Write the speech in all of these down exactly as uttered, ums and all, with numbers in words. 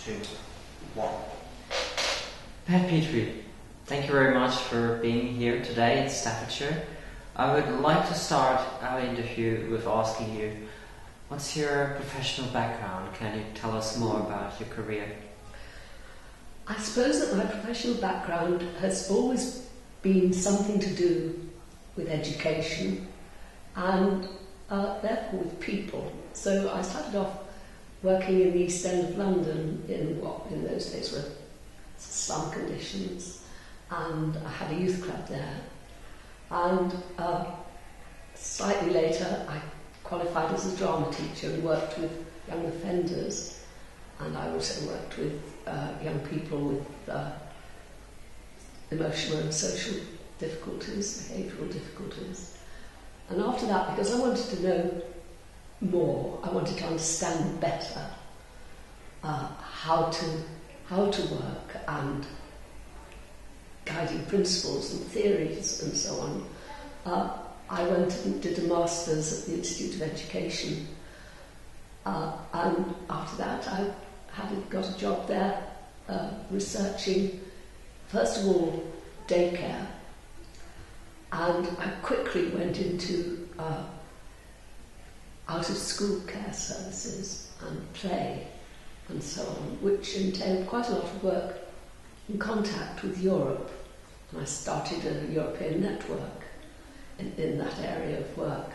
two, one. Pat Petrie, thank you very much for being here today in Staffordshire. I would like to start our interview with asking you, what's your professional background? Can you tell us more about your career? I suppose that my professional background has always been something to do with education and uh, therefore with people. So I started off working in the East End of London in what in those days were slum conditions, and I had a youth club there. And uh, slightly later I qualified as a drama teacher and worked with young offenders, and I also worked with uh, young people with uh, emotional and social difficulties, behavioural difficulties. And after that, because I wanted to know more, I wanted to understand better uh, how to how to work and guiding principles and theories and so on. Uh, I went and did a master's at the Institute of Education, uh, and after that I had got a job there uh, researching, first of all, daycare, and I quickly went into uh, out-of-school care services and play and so on, which entailed quite a lot of work in contact with Europe. And I started a European network in, in that area of work.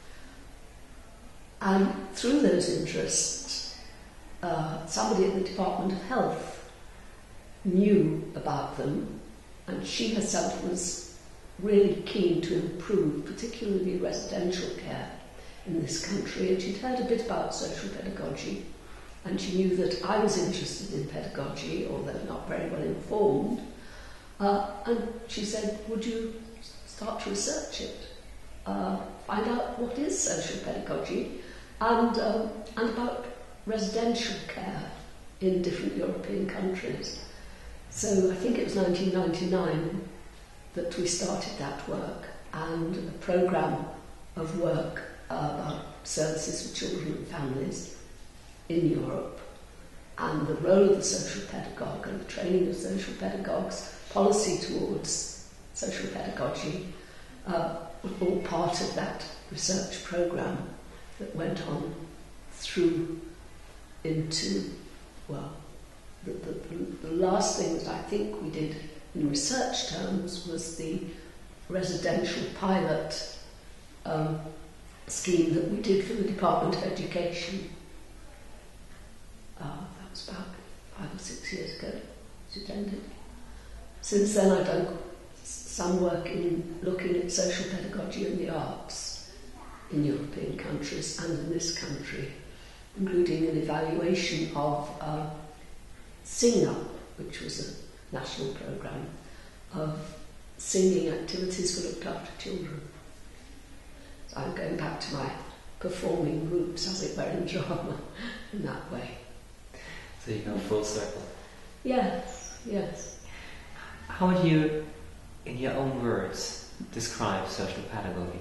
And through those interests, uh, somebody at the Department of Health knew about them, and she herself was really keen to improve, particularly residential care in this country, and she'd heard a bit about social pedagogy, and she knew that I was interested in pedagogy, although not very well informed, uh, and she said, would you start to research it, uh, find out what is social pedagogy, and, um, and about residential care in different European countries. So I think it was nineteen ninety-nine that we started that work, and a programme of work uh, about services for children and families in Europe, and the role of the social pedagogue and the training of social pedagogues, policy towards social pedagogy, uh, was all part of that research programme that went on through into, well, the, the, the last thing that I think we did in research terms was the residential pilot um, scheme that we did for the Department of Education. Uh, that was about five or six years ago it ended. Since then I've done some work in looking at social pedagogy and the arts in European countries and in this country, including an evaluation of uh, Sing Up, which was a national programme of singing activities for looked after children. So I'm going back to my performing roots, as it were, in drama in that way. So you go full circle. Yes, yes. How would you, in your own words, describe social pedagogy?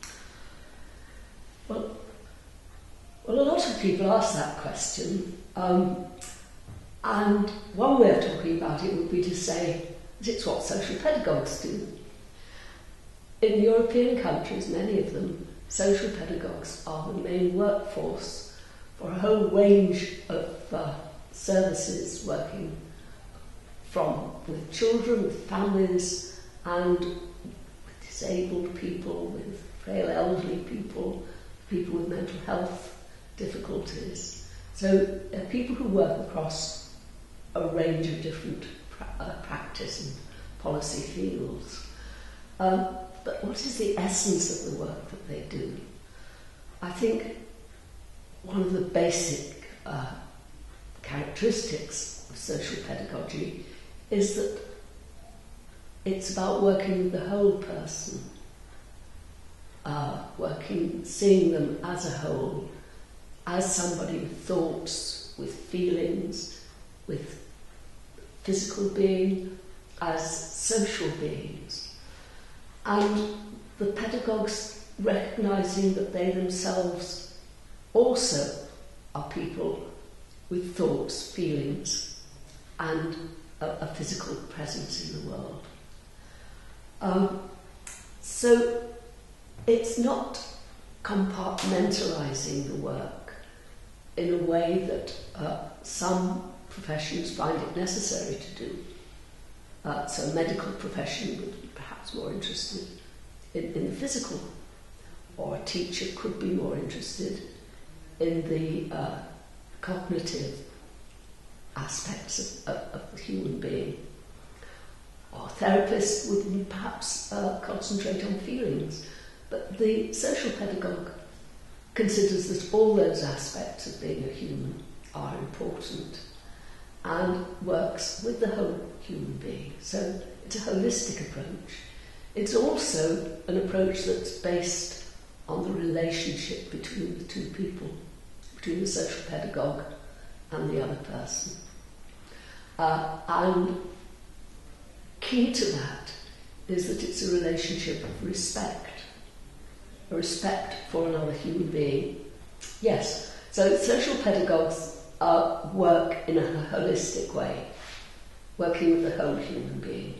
Well, well, a lot of people ask that question, um, and one way of talking about it would be to say that it's what social pedagogues do. In European countries, many of them, social pedagogues are the main workforce for a whole range of uh, services working from with children, with families, and with disabled people, with frail elderly people, people with mental health difficulties. So uh, people who work across a range of different pra- uh, practice and policy fields. Um, but what is the essence of the work that they do? I think one of the basic uh, characteristics of social pedagogy is that it's about working with the whole person, uh, working, seeing them as a whole, as somebody with thoughts, with feelings, with physical being, as social beings. And the pedagogues recognising that they themselves also are people with thoughts, feelings, and a, a physical presence in the world. Um, so it's not compartmentalising the work in a way that uh, some professions find it necessary to do. Uh, so a medical profession would be perhaps more interested in, in the physical, or a teacher could be more interested in the uh, cognitive aspects of, of, of the human being. Or therapists would perhaps uh, concentrate on feelings. But the social pedagogue considers that all those aspects of being a human are important and works with the whole human being. So it's a holistic approach. It's also an approach that's based on the relationship between the two people, between the social pedagogue and the other person. Uh, and key to that is that it's a relationship of respect, a respect for another human being. Yes, so social pedagogues uh, work in a holistic way, working with the whole human being.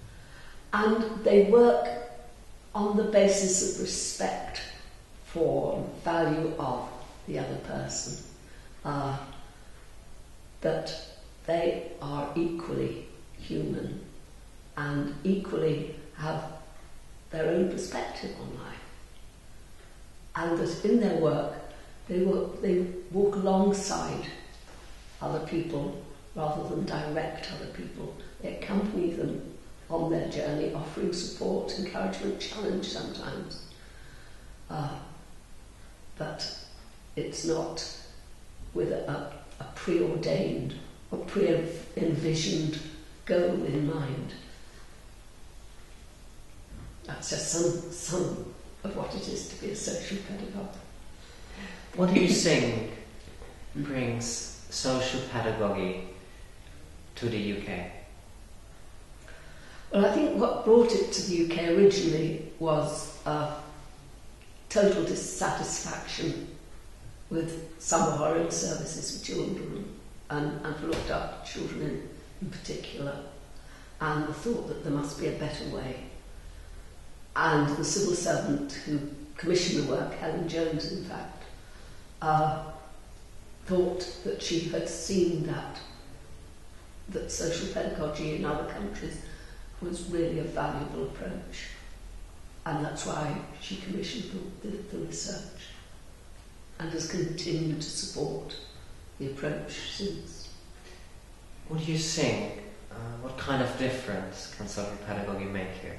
And they work on the basis of respect for and value of the other person, uh, that they are equally human and equally have their own perspective on life. And that in their work, they walk, they walk alongside other people rather than direct other people. They accompany them on their journey, offering support, encouragement, challenge sometimes. Uh, but it's not with a, a preordained or pre-envisioned goal in mind. That's just some, some of what it is to be a social pedagogue. What do you think brings social pedagogy to the U K? Well, I think what brought it to the U K originally was uh, total dissatisfaction with some of our own services for children and, and for looked after children in, in particular, and the thought that there must be a better way. And the civil servant who commissioned the work, Helen Jones in fact, uh, thought that she had seen that, that social pedagogy in other countries was really a valuable approach. And that's why she commissioned the, the, the research and has continued to support the approach since. What do you think? Uh, what kind of difference can social pedagogy make here?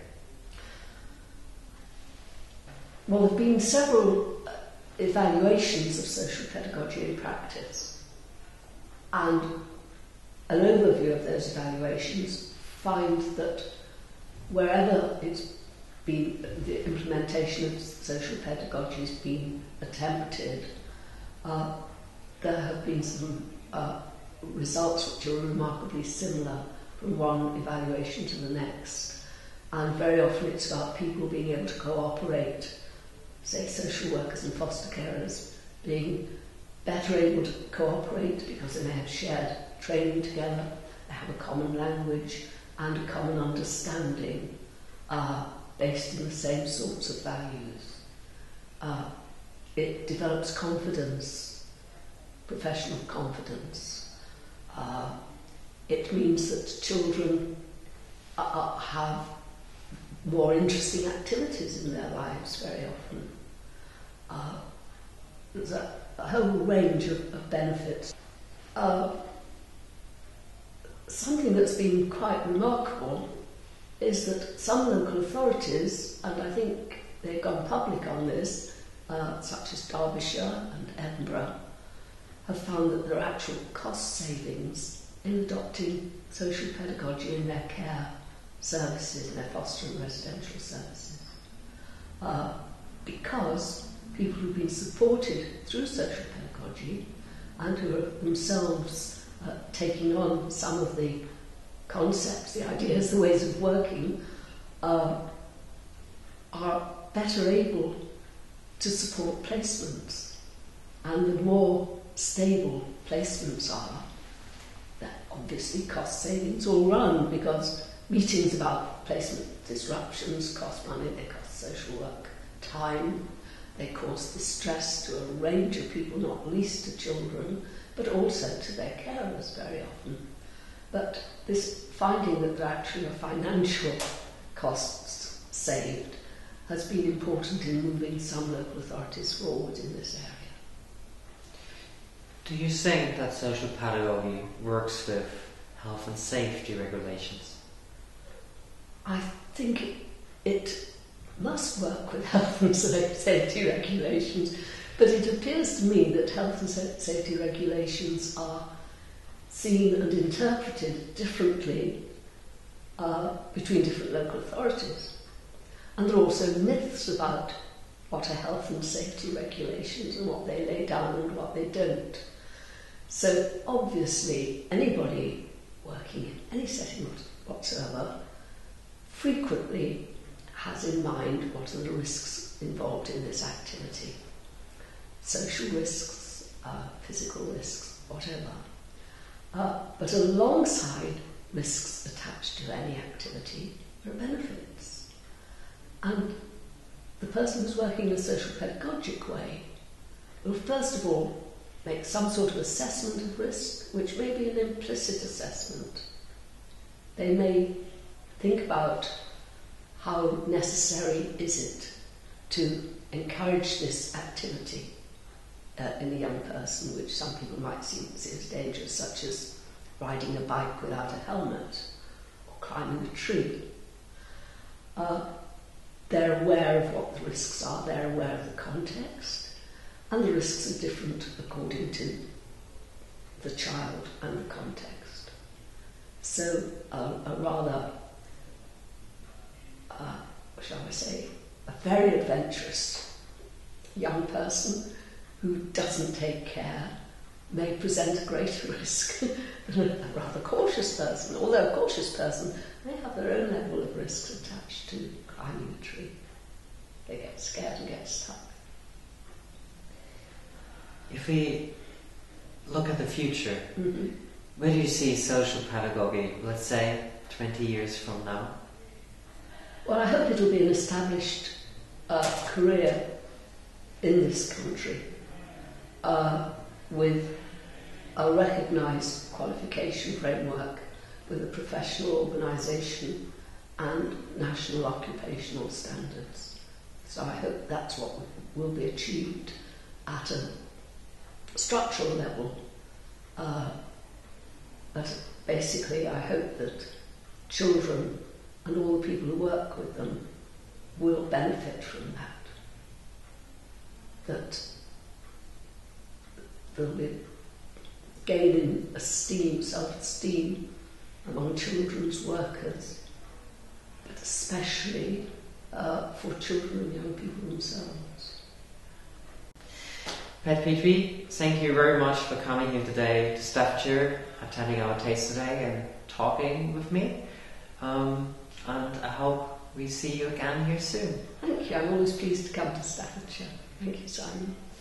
Well, there have been several evaluations of social pedagogy in practice, and an overview of those evaluations find that wherever it's been, the implementation of social pedagogy has been attempted, uh, there have been some uh, results which are remarkably similar from one evaluation to the next, and very often it's about people being able to cooperate, say social workers and foster carers being better able to cooperate because they may have shared training together, they have a common language and a common understanding uh, based in the same sorts of values. Uh, it develops confidence, professional confidence. Uh, it means that children uh, have more interesting activities in their lives very often. Uh, there's a, a whole range of, of benefits. Uh, something that's been quite remarkable is that some local authorities, and I think they've gone public on this, uh, such as Derbyshire and Edinburgh, have found that there are actual cost savings in adopting social pedagogy in their care services, their foster and residential services. Uh, because people who've been supported through social pedagogy and who are themselves uh, taking on some of the concepts, the ideas, the ways of working, uh, are better able to support placements And the more stable placements are, that obviously cost savings all run, because meetings about placement disruptions cost money, they cost social work time, they cause distress to a range of people, not least to children, but also to their carers very often. But this finding that there actually are financial costs saved has been important in moving some local authorities forward in this area. Do you think that social pedagogy works with health and safety regulations? I think it must work with health and safety regulations, but it appears to me that health and safety regulations are seen and interpreted differently uh, between different local authorities. And there are also myths about what are health and safety regulations and what they lay down and what they don't. So obviously anybody working in any setting whatsoever frequently has in mind what are the risks involved in this activity. Social risks, uh, physical risks, whatever. Uh, but alongside risks attached to any activity are benefits. And the person who's working in a social pedagogic way will first of all make some sort of assessment of risk, which may be an implicit assessment. They may think about how necessary is it to encourage this activity uh, in a young person, which some people might see, see as dangerous, such as riding a bike without a helmet or climbing a tree. Uh, they're aware of what the risks are, they're aware of the context, and the risks are different according to the child and the context. So uh, a rather, uh, shall I say, a very adventurous young person who doesn't take care may present a greater risk than a rather cautious person, although a cautious person may have their own level of risks attached to climbing a tree. They get scared and get stuck. If we look at the future, Mm-hmm. where do you see social pedagogy, let's say, twenty years from now? Well, I hope it'll be an established uh, career in this country uh, with a recognised qualification framework, with a professional organisation and national occupational standards. So I hope that's what will be achieved at a structural level. Uh, but basically I hope that children and all the people who work with them will benefit from that. That there'll be gain in esteem, self-esteem among children's workers, but especially uh, for children and young people themselves. Pat Petrie, thank you very much for coming here today to Staffordshire, attending our taste today and talking with me. Um, and I hope we see you again here soon. Thank you. I'm always pleased to come to Staffordshire. Thank you, Simon.